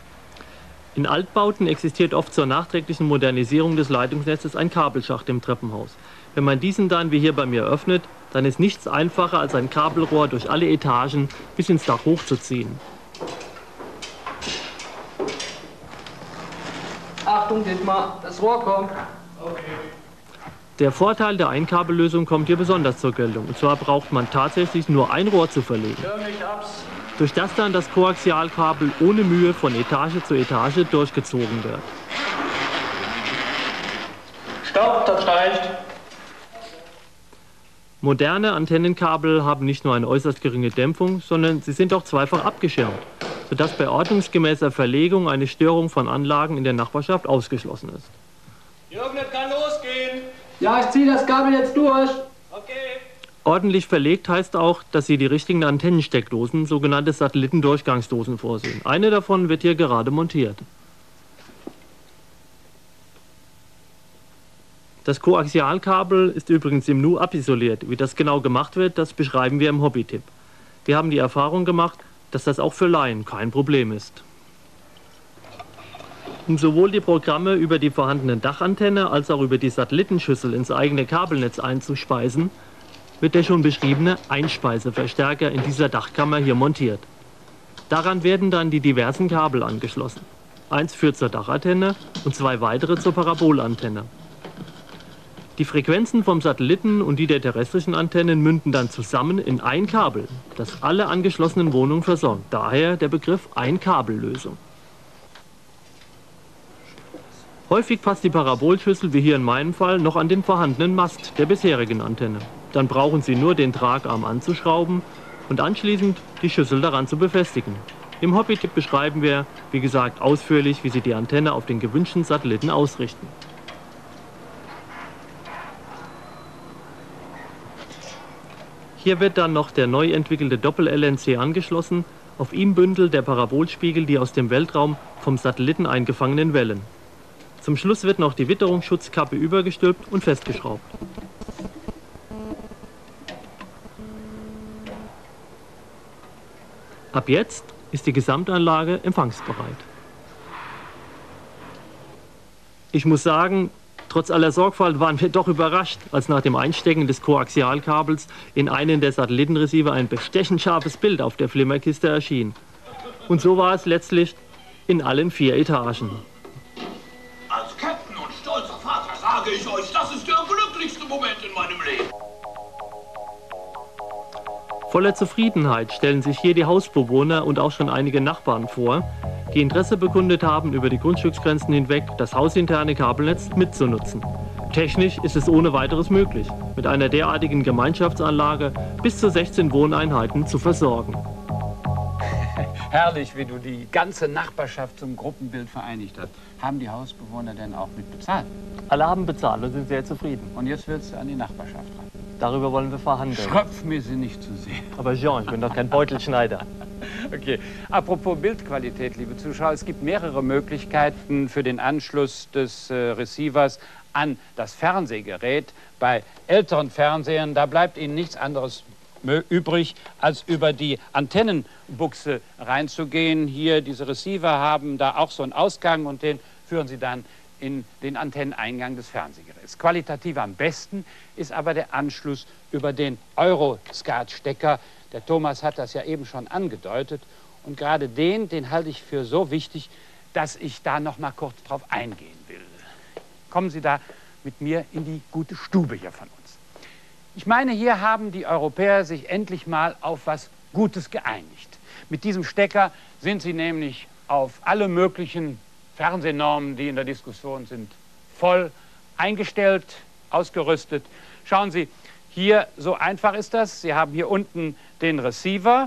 In Altbauten existiert oft zur nachträglichen Modernisierung des Leitungsnetzes ein Kabelschacht im Treppenhaus. Wenn man diesen dann wie hier bei mir öffnet, dann ist nichts einfacher als ein Kabelrohr durch alle Etagen bis ins Dach hochzuziehen. Achtung, Dietmar, das Rohr kommt. Okay. Der Vorteil der Einkabellösung kommt hier besonders zur Geltung. Und zwar braucht man tatsächlich nur ein Rohr zu verlegen. Hör mich ab's. Durch das dann das Koaxialkabel ohne Mühe von Etage zu Etage durchgezogen wird. Stopp, das reicht. Moderne Antennenkabel haben nicht nur eine äußerst geringe Dämpfung, sondern sie sind auch zweifach abgeschirmt, sodass bei ordnungsgemäßer Verlegung eine Störung von Anlagen in der Nachbarschaft ausgeschlossen ist. Jürgen, es kann losgehen. Ja, ich ziehe das Kabel jetzt durch. Okay. Ordentlich verlegt heißt auch, dass Sie die richtigen Antennensteckdosen, sogenannte Satellitendurchgangsdosen, vorsehen. Eine davon wird hier gerade montiert. Das Koaxialkabel ist übrigens im Nu abisoliert. Wie das genau gemacht wird, das beschreiben wir im Hobbytipp. Wir haben die Erfahrung gemacht, dass das auch für Laien kein Problem ist. Um sowohl die Programme über die vorhandene Dachantenne als auch über die Satellitenschüssel ins eigene Kabelnetz einzuspeisen, wird der schon beschriebene Einspeiseverstärker in dieser Dachkammer hier montiert. Daran werden dann die diversen Kabel angeschlossen. Eins führt zur Dachantenne und zwei weitere zur Parabolantenne. Die Frequenzen vom Satelliten und die der terrestrischen Antennen münden dann zusammen in ein Kabel, das alle angeschlossenen Wohnungen versorgt. Daher der Begriff Ein-Kabel-Lösung. Häufig passt die Parabolschüssel, wie hier in meinem Fall, noch an den vorhandenen Mast der bisherigen Antenne. Dann brauchen Sie nur den Tragarm anzuschrauben und anschließend die Schüssel daran zu befestigen. Im Hobby-Tipp beschreiben wir, wie gesagt, ausführlich, wie Sie die Antenne auf den gewünschten Satelliten ausrichten. Hier wird dann noch der neu entwickelte Doppel-L N C angeschlossen. Auf ihm bündelt der Parabolspiegel die aus dem Weltraum vom Satelliten eingefangenen Wellen. Zum Schluss wird noch die Witterungsschutzkappe übergestülpt und festgeschraubt. Ab jetzt ist die Gesamtanlage empfangsbereit. Ich muss sagen, trotz aller Sorgfalt waren wir doch überrascht, als nach dem Einstecken des Koaxialkabels in einen der Satellitenreceiver ein bestechend scharfes Bild auf der Flimmerkiste erschien. Und so war es letztlich in allen vier Etagen. Als Captain und stolzer Vater sage ich euch, das ist der glücklichste Moment in meinem Leben. Voller Zufriedenheit stellen sich hier die Hausbewohner und auch schon einige Nachbarn vor, die Interesse bekundet haben, über die Grundstücksgrenzen hinweg das hausinterne Kabelnetz mitzunutzen. Technisch ist es ohne weiteres möglich, mit einer derartigen Gemeinschaftsanlage bis zu sechzehn Wohneinheiten zu versorgen. Herrlich, wie du die ganze Nachbarschaft zum Gruppenbild vereinigt hast. Haben die Hausbewohner denn auch mit bezahlt? Alle haben bezahlt und sind sehr zufrieden. Und jetzt willst du an die Nachbarschaft ran. Darüber wollen wir verhandeln. Schröpf mir sie nicht zu sehr. Aber Jean, ich bin doch kein Beutelschneider. Okay. Apropos Bildqualität, liebe Zuschauer, es gibt mehrere Möglichkeiten für den Anschluss des äh, Receivers an das Fernsehgerät. Bei älteren Fernsehern, da bleibt Ihnen nichts anderes übrig, als über die Antennenbuchse reinzugehen. Hier, diese Receiver haben da auch so einen Ausgang und den führen Sie dann in den Antenneneingang des Fernsehgeräts. Qualitativ am besten ist aber der Anschluss über den Euroscat-Stecker. Der Thomas hat das ja eben schon angedeutet. Und gerade den, den halte ich für so wichtig, dass ich da noch mal kurz drauf eingehen will. Kommen Sie da mit mir in die gute Stube hier von uns. Ich meine, hier haben die Europäer sich endlich mal auf was Gutes geeinigt. Mit diesem Stecker sind sie nämlich auf alle möglichen Fernsehnormen, die in der Diskussion sind, voll eingestellt, ausgerüstet. Schauen Sie, hier, so einfach ist das. Sie haben hier unten den Receiver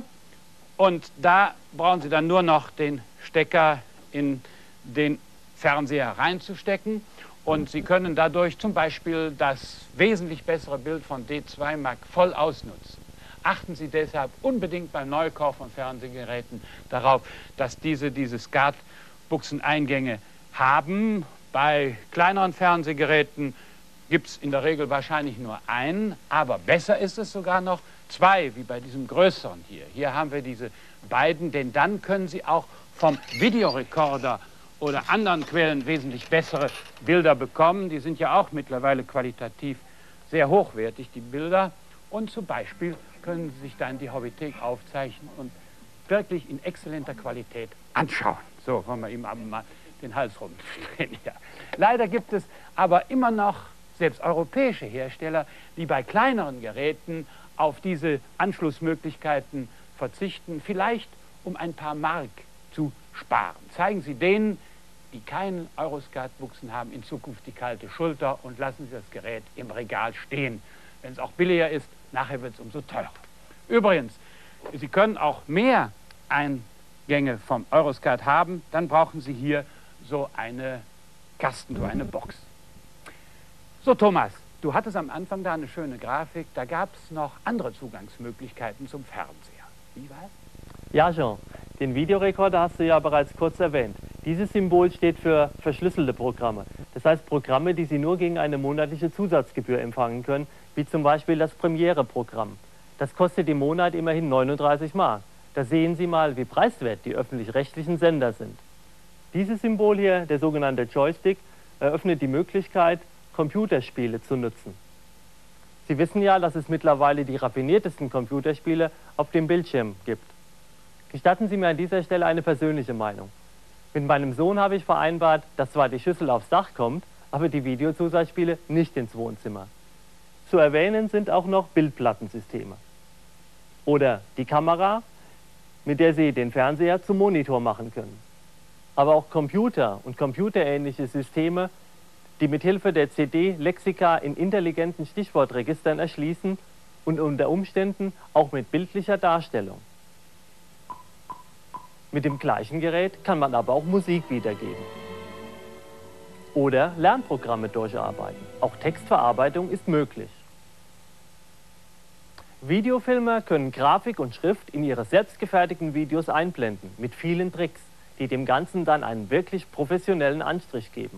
und da brauchen Sie dann nur noch den Stecker in den Fernseher reinzustecken. Und Sie können dadurch zum Beispiel das wesentlich bessere Bild von D zwei Mark voll ausnutzen. Achten Sie deshalb unbedingt beim Neukauf von Fernsehgeräten darauf, dass diese diese SCART-Buchseneingänge haben. Bei kleineren Fernsehgeräten gibt es in der Regel wahrscheinlich nur einen, aber besser ist es sogar noch zwei, wie bei diesem größeren hier. Hier haben wir diese beiden, denn dann können Sie auch vom Videorekorder oder anderen Quellen wesentlich bessere Bilder bekommen. Die sind ja auch mittlerweile qualitativ sehr hochwertig, die Bilder. Und zum Beispiel können Sie sich dann die Hobbythek aufzeichnen und wirklich in exzellenter Qualität anschauen. So, wollen wir ihm mal den Hals rumdrehen. Ja. Leider gibt es aber immer noch selbst europäische Hersteller, die bei kleineren Geräten auf diese Anschlussmöglichkeiten verzichten, vielleicht um ein paar Mark zu sparen. Zeigen Sie denen, die keine Euroscat-Buchsen haben, in Zukunft die kalte Schulter und lassen Sie das Gerät im Regal stehen. Wenn es auch billiger ist, nachher wird es umso teurer. Übrigens, Sie können auch mehr Eingänge vom Euroscat haben, dann brauchen Sie hier so eine Kasten, so eine Box. So, Thomas, du hattest am Anfang da eine schöne Grafik, da gab es noch andere Zugangsmöglichkeiten zum Fernseher. Wie war es? Ja, Jean. Den Videorekorder hast du ja bereits kurz erwähnt. Dieses Symbol steht für verschlüsselte Programme. Das heißt Programme, die Sie nur gegen eine monatliche Zusatzgebühr empfangen können, wie zum Beispiel das Premiere-Programm. Das kostet im Monat immerhin neununddreißig Mark. Da sehen Sie mal, wie preiswert die öffentlich-rechtlichen Sender sind. Dieses Symbol hier, der sogenannte Joystick, eröffnet die Möglichkeit, Computerspiele zu nutzen. Sie wissen ja, dass es mittlerweile die raffiniertesten Computerspiele auf dem Bildschirm gibt. Gestatten Sie mir an dieser Stelle eine persönliche Meinung. Mit meinem Sohn habe ich vereinbart, dass zwar die Schüssel aufs Dach kommt, aber die Videozusatzspiele nicht ins Wohnzimmer. Zu erwähnen sind auch noch Bildplattensysteme. Oder die Kamera, mit der Sie den Fernseher zum Monitor machen können. Aber auch Computer und computerähnliche Systeme, die mit Hilfe der C D Lexika in intelligenten Stichwortregistern erschließen und unter Umständen auch mit bildlicher Darstellung. Mit dem gleichen Gerät kann man aber auch Musik wiedergeben. Oder Lernprogramme durcharbeiten. Auch Textverarbeitung ist möglich. Videofilmer können Grafik und Schrift in ihre selbstgefertigten Videos einblenden, mit vielen Tricks, die dem Ganzen dann einen wirklich professionellen Anstrich geben.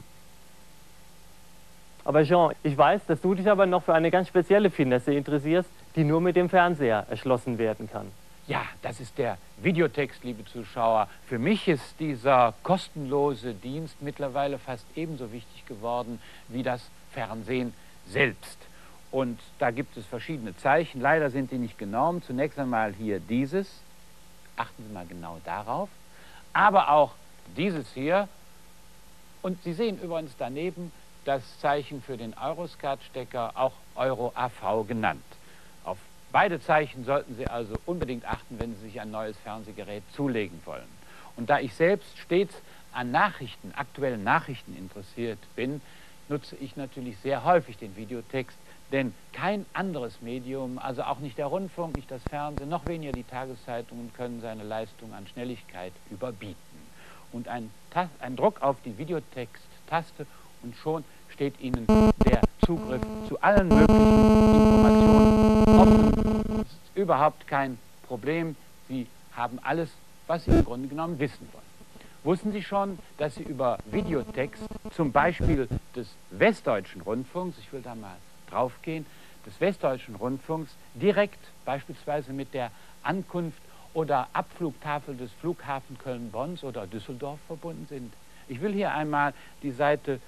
Aber Jean, ich weiß, dass du dich aber noch für eine ganz spezielle Finesse interessierst, die nur mit dem Fernseher erschlossen werden kann. Ja, das ist der Videotext, liebe Zuschauer. Für mich ist dieser kostenlose Dienst mittlerweile fast ebenso wichtig geworden wie das Fernsehen selbst. Und da gibt es verschiedene Zeichen. Leider sind die nicht genormt. Zunächst einmal hier dieses. Achten Sie mal genau darauf. Aber auch dieses hier. Und Sie sehen übrigens daneben das Zeichen für den Euroscat-Stecker, auch Euro A V genannt. Auf beide Zeichen sollten Sie also unbedingt achten, wenn Sie sich ein neues Fernsehgerät zulegen wollen. Und da ich selbst stets an Nachrichten, aktuellen Nachrichten interessiert bin, nutze ich natürlich sehr häufig den Videotext, denn kein anderes Medium, also auch nicht der Rundfunk, nicht das Fernsehen, noch weniger die Tageszeitungen können seine Leistung an Schnelligkeit überbieten. Und ein, ein Druck auf die Videotext-Taste und schon steht Ihnen der Zugriff zu allen möglichen Informationen offen. Es ist überhaupt kein Problem. Sie haben alles, was Sie im Grunde genommen wissen wollen. Wussten Sie schon, dass Sie über Videotext, zum Beispiel des Westdeutschen Rundfunks, ich will da mal draufgehen, des Westdeutschen Rundfunks direkt beispielsweise mit der Ankunft oder Abflugtafel des Flughafen Köln-Bonn oder Düsseldorf verbunden sind? Ich will hier einmal die Seite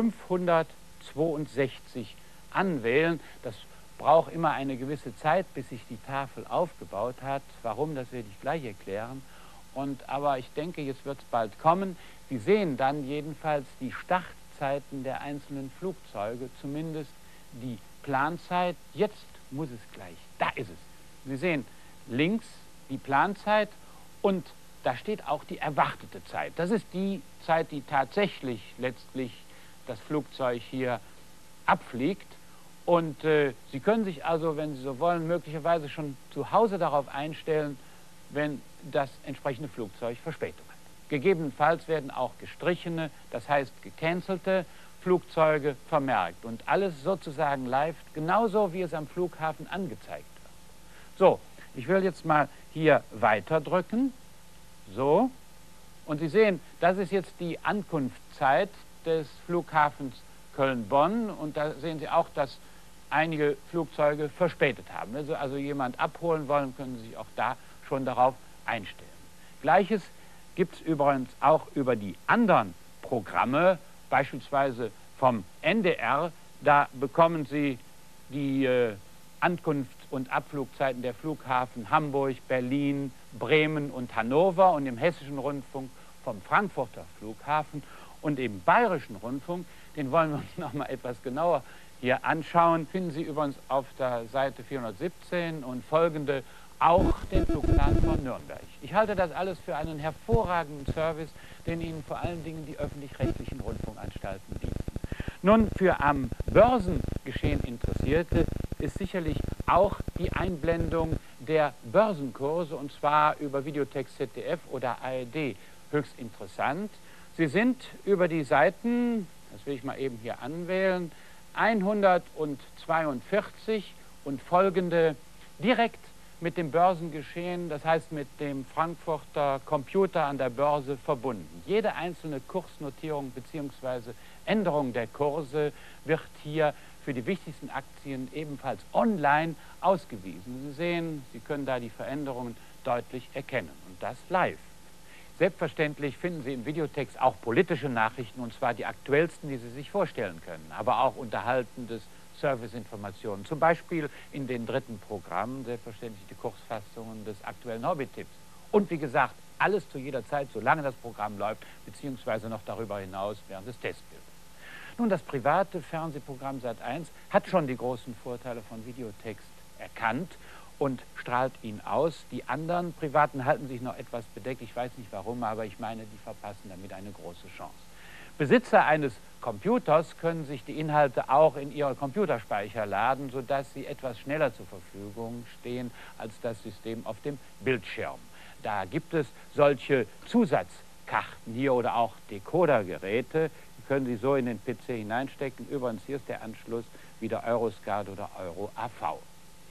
fünfhundertzweiundsechzig anwählen. Das braucht immer eine gewisse Zeit, bis sich die Tafel aufgebaut hat. Warum, das werde ich gleich erklären. Und, aber ich denke, jetzt wird es bald kommen. Sie sehen dann jedenfalls die Startzeiten der einzelnen Flugzeuge, zumindest die Planzeit. Jetzt muss es gleich, da ist es. Sie sehen links die Planzeit und da steht auch die erwartete Zeit. Das ist die Zeit, die tatsächlich letztlich das Flugzeug hier abfliegt. Und äh, Sie können sich also, wenn Sie so wollen, möglicherweise schon zu Hause darauf einstellen, wenn das entsprechende Flugzeug Verspätung hat. Gegebenenfalls werden auch gestrichene, das heißt gecancelte Flugzeuge vermerkt. Und alles sozusagen live, genauso wie es am Flughafen angezeigt wird. So, ich will jetzt mal hier weiter drücken. So. Und Sie sehen, das ist jetzt die Ankunftszeit des Flughafens Köln-Bonn. Und da sehen Sie auch, dass einige Flugzeuge verspätet haben. Wenn Sie also jemand abholen wollen, können Sie sich auch da schon darauf einstellen. Gleiches gibt es übrigens auch über die anderen Programme, beispielsweise vom N D R. Da bekommen Sie die äh, Ankunfts- und Abflugzeiten der Flughafen Hamburg, Berlin, Bremen und Hannover und im Hessischen Rundfunk vom Frankfurter Flughafen. Und im Bayerischen Rundfunk, den wollen wir uns noch mal etwas genauer hier anschauen, finden Sie übrigens auf der Seite vierhundertsiebzehn und folgende auch den Flugplan von Nürnberg. Ich halte das alles für einen hervorragenden Service, den Ihnen vor allen Dingen die öffentlich-rechtlichen Rundfunkanstalten bieten. Nun, für am Börsengeschehen Interessierte ist sicherlich auch die Einblendung der Börsenkurse, und zwar über Videotext Z D F oder A R D, höchst interessant. Sie sind über die Seiten, das will ich mal eben hier anwählen, hundertzweiundvierzig und folgende direkt mit dem Börsengeschehen, das heißt mit dem Frankfurter Computer an der Börse verbunden. Jede einzelne Kursnotierung bzw. Änderung der Kurse wird hier für die wichtigsten Aktien ebenfalls online ausgewiesen. Sie sehen, Sie können da die Veränderungen deutlich erkennen und das live. Selbstverständlich finden Sie im Videotext auch politische Nachrichten, und zwar die aktuellsten, die Sie sich vorstellen können, aber auch unterhaltendes Serviceinformationen, zum Beispiel in den dritten Programmen, selbstverständlich die Kurzfassungen des aktuellen Hobby-Tipps. Und wie gesagt, alles zu jeder Zeit, solange das Programm läuft, beziehungsweise noch darüber hinaus während des Testbildes. Nun, das private Fernsehprogramm Sat eins hat schon die großen Vorteile von Videotext erkannt und strahlt ihn aus. Die anderen Privaten halten sich noch etwas bedeckt. Ich weiß nicht warum, aber ich meine, die verpassen damit eine große Chance. Besitzer eines Computers können sich die Inhalte auch in ihre Computerspeicher laden, sodass sie etwas schneller zur Verfügung stehen als das System auf dem Bildschirm. Da gibt es solche Zusatzkarten hier oder auch Decodergeräte, die können Sie so in den P C hineinstecken. Übrigens, hier ist der Anschluss wieder Euroscat oder Euro A V.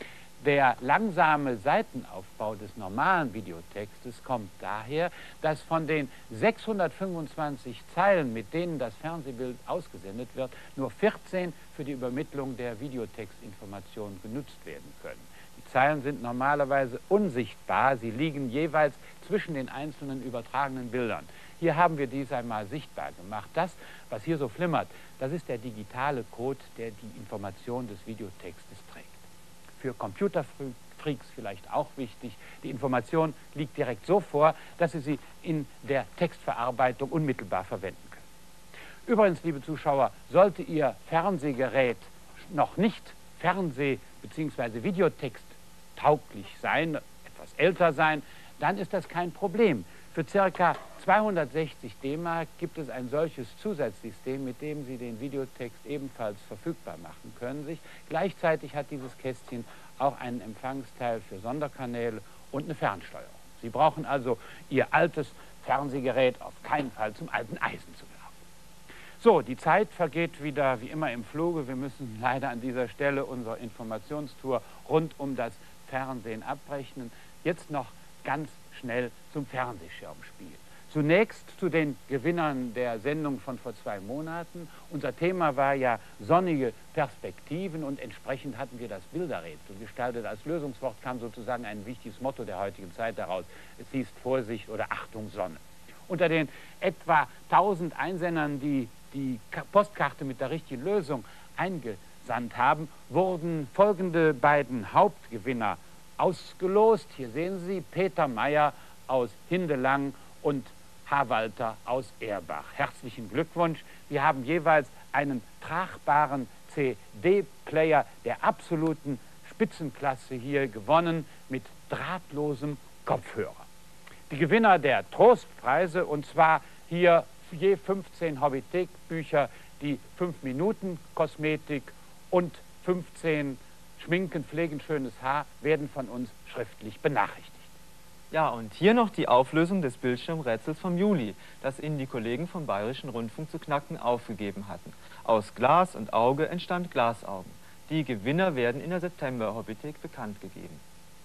Der langsame Seitenaufbau des normalen Videotextes kommt daher, dass von den sechshundertfünfundzwanzig Zeilen, mit denen das Fernsehbild ausgesendet wird, nur vierzehn für die Übermittlung der Videotextinformationen genutzt werden können. Die Zeilen sind normalerweise unsichtbar, sie liegen jeweils zwischen den einzelnen übertragenen Bildern. Hier haben wir dies einmal sichtbar gemacht. Das, was hier so flimmert, das ist der digitale Code, der die Information des Videotextes trägt. Für Computerfreaks vielleicht auch wichtig, die Information liegt direkt so vor, dass Sie sie in der Textverarbeitung unmittelbar verwenden können. Übrigens, liebe Zuschauer, sollte Ihr Fernsehgerät noch nicht Fernseh- bzw. Videotext tauglich sein, etwas älter sein, dann ist das kein Problem. Für ca. zweihundertsechzig D-Mark gibt es ein solches Zusatzsystem, mit dem Sie den Videotext ebenfalls verfügbar machen können. Sich. Gleichzeitig hat dieses Kästchen auch einen Empfangsteil für Sonderkanäle und eine Fernsteuerung. Sie brauchen also Ihr altes Fernsehgerät auf keinen Fall zum alten Eisen zu werfen. So, die Zeit vergeht wieder wie immer im Fluge. Wir müssen leider an dieser Stelle unsere Informationstour rund um das Fernsehen abbrechen. Jetzt noch ganz schnell zum Fernsehschirmspiel. Zunächst zu den Gewinnern der Sendung von vor zwei Monaten. Unser Thema war ja sonnige Perspektiven und entsprechend hatten wir das Bilderrätsel gestaltet. Als Lösungswort kam sozusagen ein wichtiges Motto der heutigen Zeit daraus. Es hieß Vorsicht oder Achtung Sonne. Unter den etwa tausend Einsendern, die die Postkarte mit der richtigen Lösung eingesandt haben, wurden folgende beiden Hauptgewinner ausgelost. Hier sehen Sie Peter Meyer aus Hindelang und H. Walter aus Erbach. Herzlichen Glückwunsch. Wir haben jeweils einen tragbaren C D-Player der absoluten Spitzenklasse hier gewonnen mit drahtlosem Kopfhörer. Die Gewinner der Trostpreise, und zwar hier je fünfzehn Hobbythek-Bücher, die fünf Minuten Kosmetik und fünfzehn Schminken, Pflegen, schönes Haar, werden von uns schriftlich benachrichtigt. Ja, und hier noch die Auflösung des Bildschirmrätsels vom Juli, das Ihnen die Kollegen vom Bayerischen Rundfunk zu knacken aufgegeben hatten. Aus Glas und Auge entstand Glasaugen. Die Gewinner werden in der September-Hobbythek bekannt gegeben.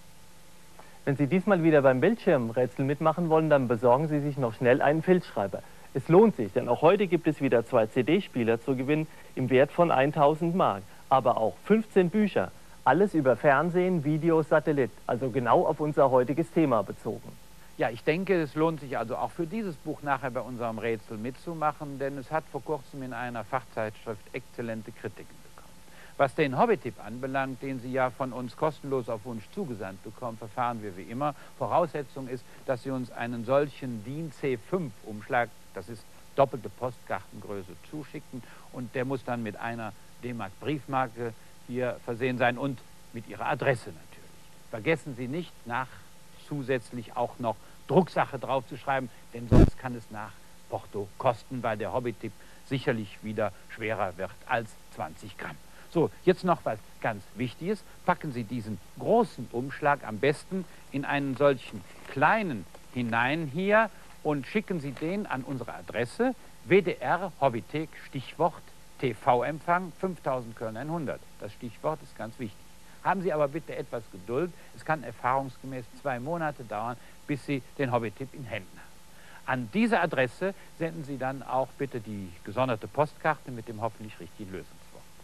Wenn Sie diesmal wieder beim Bildschirmrätsel mitmachen wollen, dann besorgen Sie sich noch schnell einen Filzschreiber. Es lohnt sich, denn auch heute gibt es wieder zwei C D-Spieler zu gewinnen im Wert von tausend Mark, aber auch fünfzehn Bücher. Alles über Fernsehen, Video, Satellit, also genau auf unser heutiges Thema bezogen. Ja, ich denke, es lohnt sich also auch für dieses Buch nachher bei unserem Rätsel mitzumachen, denn es hat vor kurzem in einer Fachzeitschrift exzellente Kritiken bekommen. Was den Hobbytipp anbelangt, den Sie ja von uns kostenlos auf Wunsch zugesandt bekommen, verfahren wir wie immer. Voraussetzung ist, dass Sie uns einen solchen DIN C fünf Umschlag, das ist doppelte Postkartengröße, zuschicken, und der muss dann mit einer D-Mark Briefmarke hier versehen sein und mit Ihrer Adresse natürlich. Vergessen Sie nicht, nach zusätzlich auch noch Drucksache draufzuschreiben, denn sonst kann es nach Porto kosten, weil der Hobbytipp sicherlich wieder schwerer wird als zwanzig Gramm. So, jetzt noch was ganz Wichtiges. Packen Sie diesen großen Umschlag am besten in einen solchen kleinen hinein hier und schicken Sie den an unsere Adresse W D R Hobbythek, Stichwort T V-Empfang fünftausend Köln hundert. Das Stichwort ist ganz wichtig. Haben Sie aber bitte etwas Geduld. Es kann erfahrungsgemäß zwei Monate dauern, bis Sie den Hobbytipp in Händen haben. An diese Adresse senden Sie dann auch bitte die gesonderte Postkarte mit dem hoffentlich richtigen Lösungswort.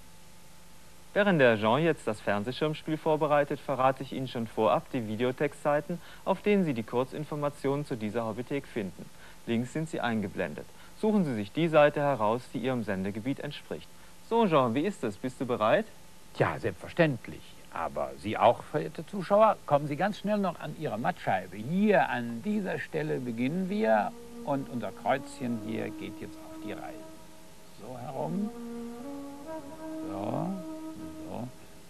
Während der Jean jetzt das Fernsehschirmspiel vorbereitet, verrate ich Ihnen schon vorab die Videotextseiten, auf denen Sie die Kurzinformationen zu dieser Hobbythek finden. Links sind sie eingeblendet. Suchen Sie sich die Seite heraus, die Ihrem Sendegebiet entspricht. So, Jean, wie ist es? Bist du bereit? Ja, selbstverständlich. Aber Sie auch, verehrte Zuschauer, kommen Sie ganz schnell noch an Ihre Mattscheibe. Hier an dieser Stelle beginnen wir und unser Kreuzchen hier geht jetzt auf die Reise. So herum.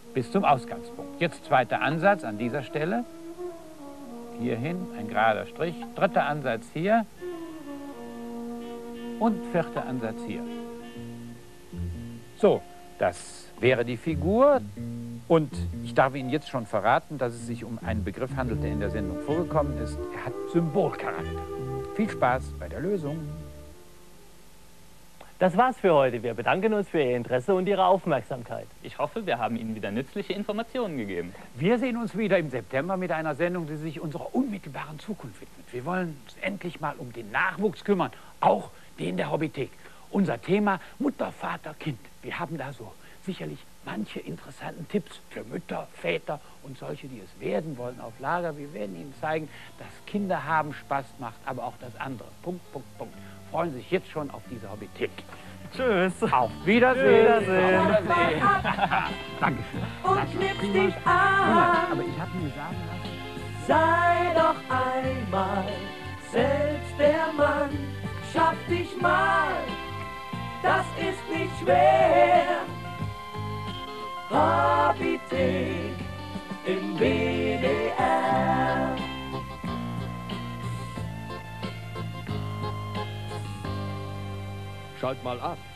bis zum Ausgangspunkt. Jetzt zweiter Ansatz an dieser Stelle. Hierhin, ein gerader Strich. Dritter Ansatz hier. Und vierter Ansatz hier. So, das wäre die Figur. Und ich darf Ihnen jetzt schon verraten, dass es sich um einen Begriff handelt, der in der Sendung vorgekommen ist. Er hat Symbolcharakter. Viel Spaß bei der Lösung. Das war's für heute. Wir bedanken uns für Ihr Interesse und Ihre Aufmerksamkeit. Ich hoffe, wir haben Ihnen wieder nützliche Informationen gegeben. Wir sehen uns wieder im September mit einer Sendung, die sich unserer unmittelbaren Zukunft widmet. Wir wollen uns endlich mal um den Nachwuchs kümmern, auch den der Hobbythek. Unser Thema Mutter, Vater, Kind. Wir haben da so sicherlich manche interessanten Tipps für Mütter, Väter und solche, die es werden wollen, auf Lager. Wir werden Ihnen zeigen, dass Kinder haben Spaß macht, aber auch das andere. Punkt, Punkt, Punkt. Freuen Sie sich jetzt schon auf diese Hobbythek. Tschüss. Auf Wiedersehen. Wiedersehen. Auf Wiedersehen. Dankeschön. Und knipst dich an. Aber ich habe mir sagen lassen, sei doch einmal selbst der Mann. Schaff dich mal, das ist nicht schwer. Hobbythek im B D R. Schalt mal ab.